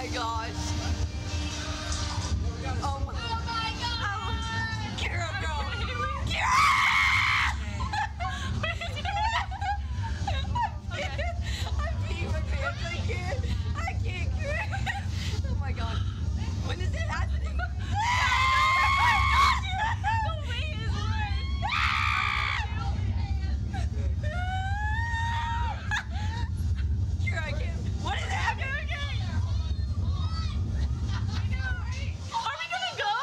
my gosh. Oh my god. Kira, bro. Kira! I'm peeing my pants. I can't. Oh my god. When is it happening? Kira, I can't. What is happening? Are we gonna go?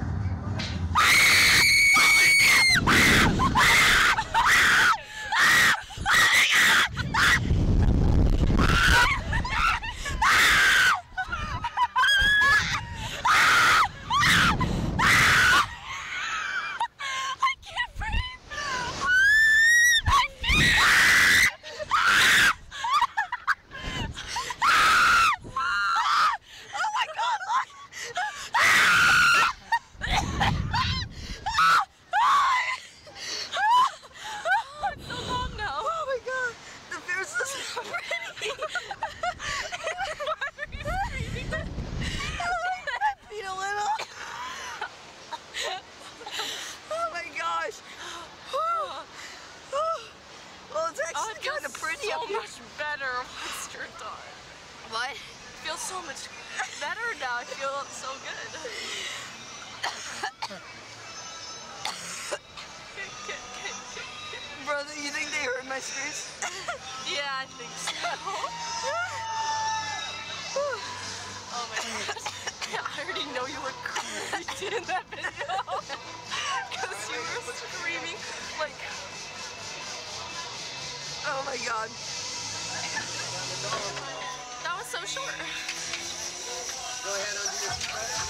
Kind of pretty so up here. much better once you're done. What? It feels so much better now. I feel so good. Brother, you think they heard my screams? Yeah, I think so. Oh my gosh. I already know you were crazy in that video. Because you were screaming like... Oh my god. That was so short. Go ahead, undo your